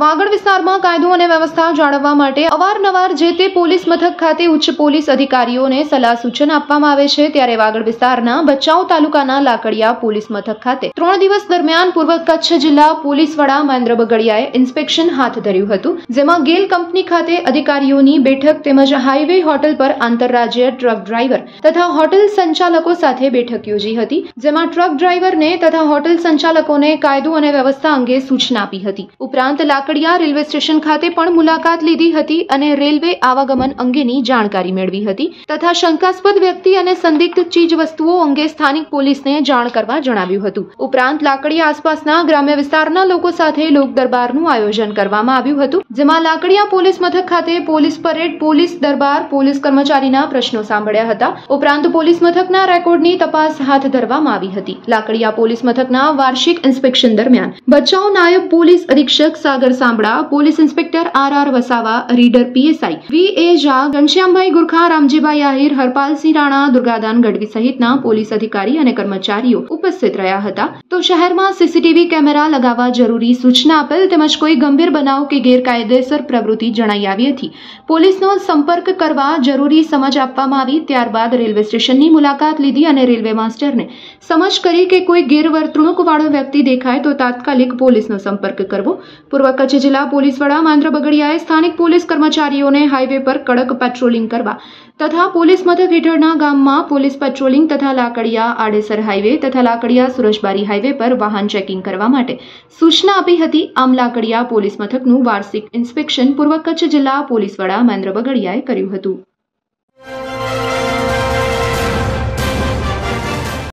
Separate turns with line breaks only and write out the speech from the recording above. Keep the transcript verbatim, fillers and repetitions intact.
વાગડ વિસ્તારમાં કાયદો અને વ્યવસ્થા જાળવવા માટે અવારનવાર જે તે પોલીસ મથક ખાતે ઉચ્ચ પોલીસ અધિકારીઓને સલાહ સૂચન આપવામાં આવે છે, ત્યારે વાગડ વિસ્તારના ભચાઉ તાલુકાના લાકડિયા પોલીસ મથક ખાતે ત્રણ દિવસ દરમિયાન પૂર્વ કચ્છ જિલ્લા પોલીસ વડા મહેન્દ્ર બગડિયાએ ઇન્સ્પેક્શન હાથ ધર્યું હતું, જેમાં ગેલ કંપની ખાતે અધિકારીઓની બેઠક તેમજ હાઈવે હોટલ પર આંતરરાજ્ય ટ્રક ડ્રાઈવર તથા હોટલ સંચાલકો સાથે બેઠક યોજી હતી, જેમાં ટ્રક ડ્રાઈવરને તથા હોટલ સંચાલકોને કાયદો અને વ્યવસ્થા અંગે સૂચના આપી હતી। ઉપરાંત લાકડિયા રેલવે સ્ટેશન ખાતે પણ મુલાકાત લીધી હતી અને રેલવે આવાગમન અંગેની જાણકારી મેળવી હતી તથા શંકાસ્પદ વ્યક્તિ અને સંદિગ્ધ ચીજ વસ્તુઓ અંગે સ્થાનિક પોલીસને જાણ કરવા જણાવ્યું હતું। ઉપરાંત લાકડિયા આસપાસના ગ્રામ્ય વિસ્તારના લોકો સાથે લોક દરબારનું આયોજન કરવામાં આવ્યું હતું, જેમાં લાકડિયા પોલીસ મથક ખાતે પોલીસ પરેડ, પોલીસ દરબાર, પોલીસ કર્મચારીના પ્રશ્નો સાંભળ્યા હતા। ઉપરાંત પોલીસ મથકના રેકોર્ડની તપાસ હાથ ધરવામાં આવી હતી। લાકડિયા પોલીસ મથકના વાર્ષિક ઇન્સ્પેક્શન દરમિયાન ભચાઉ નાયબ પોલીસ અધિક્ષક Sagar Sambala, police inspector R R Vasava, reader PSI V A Jha, Ghanshyambhai Gurkha, Ramjibhai Ahir, Harpalsinh Rana, Durgadan Gadhvi સહિતના પોલીસ અધિકારી અને કર્મચારીઓ ઉપસ્થિત રહ્યા હતા। તો શહેરમાં સીસીટીવી કેમેરા લગાવવા જરૂરી સૂચના આપેલ તેમજ કોઈ ગંભીર બનાવ કે ગેરકાયદેસર પ્રવૃત્તિ જણાઈ આવી હતી પોલીસનો સંપર્ક કરવા જરૂરી સમજ આપવામાં આવી। ત્યારબાદ રેલવે સ્ટેશનની મુલાકાત લીધી અને રેલવે માસ્ટરને સમજ કરી કે કોઈ ગેરવર્તણૂક વાળો વ્યક્તિ દેખાય તો તાત્કાલિક પોલીસનો સંપર્ક કરવો। પૂર્વ કચ્છ જિલ્લા પોલીસ વડા મહેન્દ્ર બગડિયાએ સ્થાનિક પોલીસ કર્મચારીઓને હાઈવે પર કડક પેટ્રોલિંગ કરવા તથા પોલીસ મથક હેઠળના ગામમાં પોલીસ પેટ્રોલિંગ તથા લાકડિયા આડેસર હાઈવે તથા લાકડિયા સુરજબારી હાઈવે પર વાહન ચેકિંગ કરવા માટે સૂચના આપી હતી। આમ લાકડિયા પોલીસ મથકનું વાર્ષિક ઇન્સ્પેક્શન પૂર્વ કચ્છ જિલ્લા પોલીસ વડા મહેન્દ્ર બગડિયાએ કર્યું હતું।